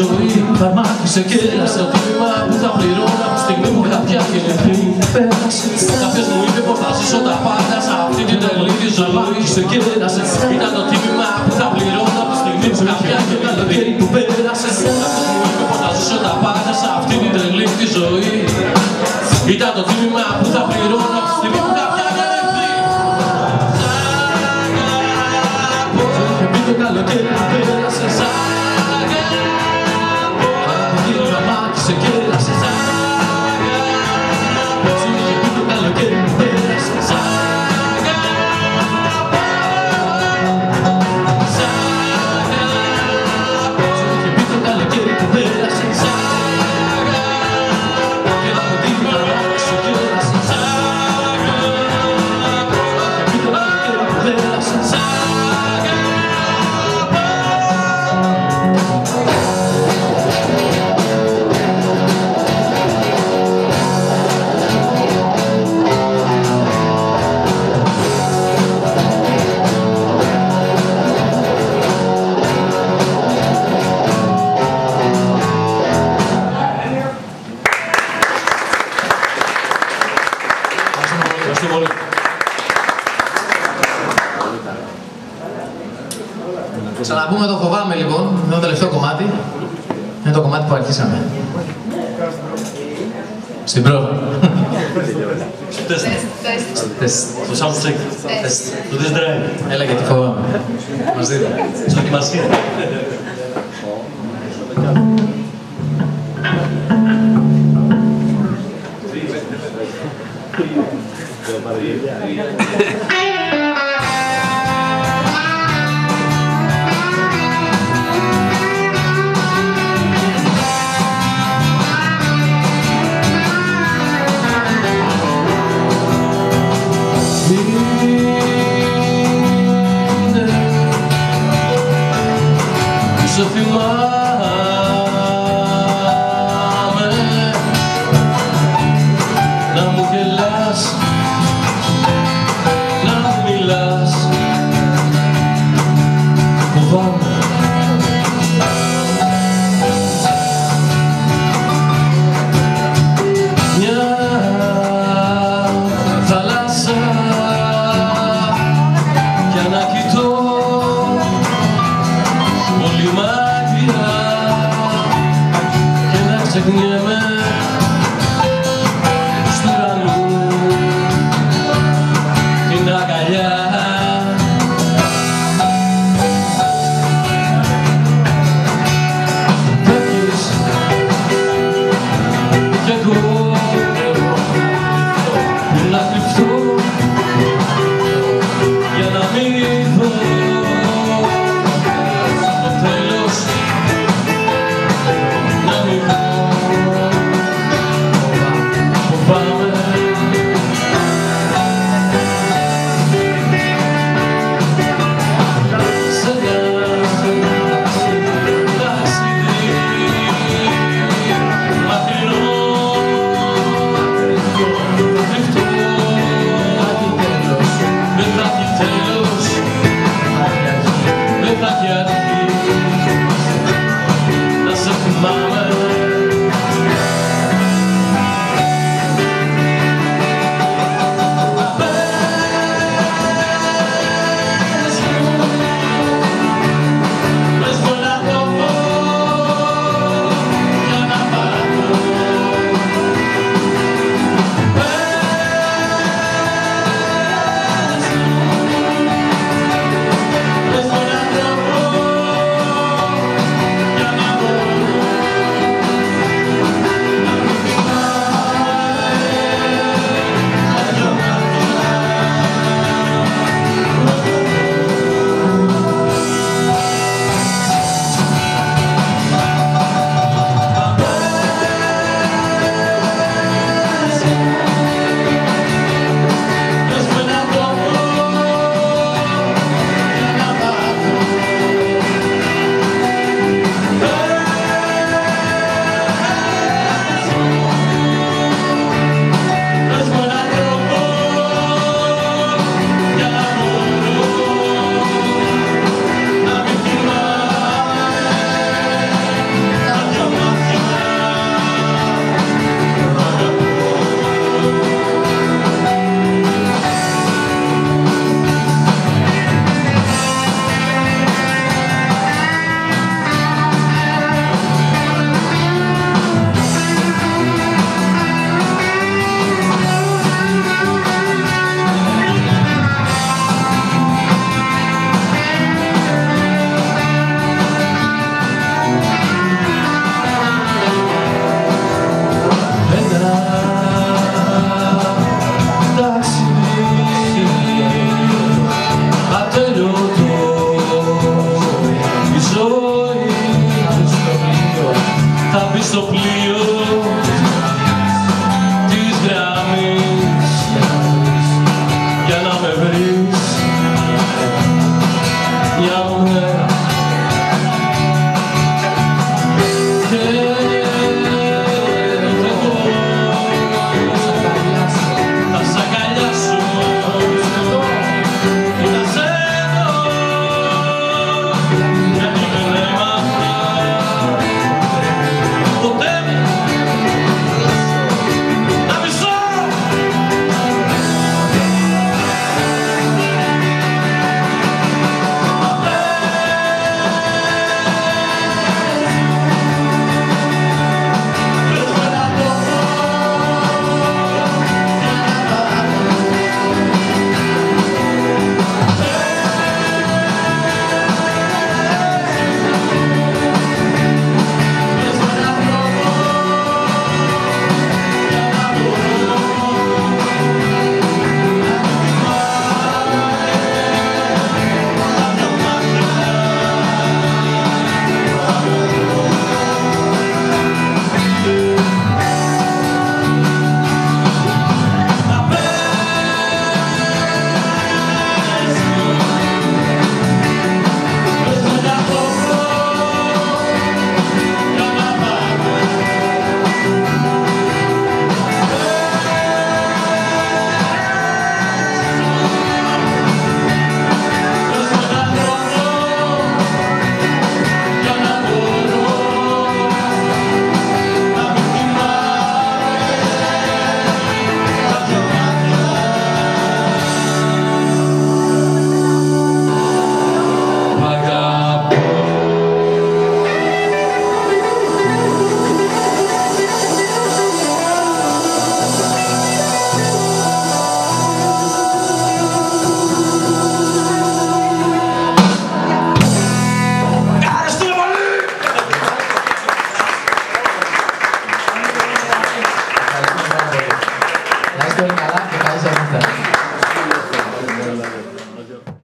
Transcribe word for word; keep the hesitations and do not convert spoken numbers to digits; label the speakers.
Speaker 1: ζωή. Φαρμάκι σε κέλασε το τίμημα που θα πληρώνω από τη στιγμή που κάποια και πριν πέρασε. Κάποιος μου είπε πως θα ζήσω τα πάντα σε αυτή την τρελή τη ζωή. Φαρμάκι σε κέλασε, ήταν το τίμημα που θα πληρώνω από τη στιγμή που κάποια και καλοκαίρι που πέρασε. Κάποιος μου είπε πως θα ζήσω τα πάντα σε αυτή την τρελή τη ζωή. Ήταν το τίμημα που θα πληρώνω από τη στιγμή που κάποια και πριν. Το καλοκαίρι που πέρασε σ' αγαπώ. Από την φαρμάκι σε κέλασε σ' αγαπώ. Σου είχε πει το καλοκαίρι που πέρασε σ' αγαπώ. Σ' αγαπώ. Σου είχε πει το καλοκαίρι που πέρασε σ' αγαπώ. Και από την φαρμάκι σε κέλασε σ' αγαπώ. Σου είχε πει το καλοκαίρι που πέρασε σ' αγαπώ. Ξαναπούμε το φοβάμαι λοιπόν, είναι το τελευταίο κομμάτι. Είναι το κομμάτι που αρχίσαμε. Στην πρόβα.
Speaker 2: Τεστ.
Speaker 1: Τεστ.
Speaker 2: Το sound check.
Speaker 1: Τεστ.
Speaker 2: Το test drive.
Speaker 1: Έλα γιατί φοβάμαι. Μας δείτε.
Speaker 2: Στο δοκιμασία.
Speaker 1: Σε θυμάμαι να μου γελάς, να μου μιλάς. Φοβάμαι μια θάλασσα για να κοιτώ πολύ μακριά. Θα μπει στο πλοίο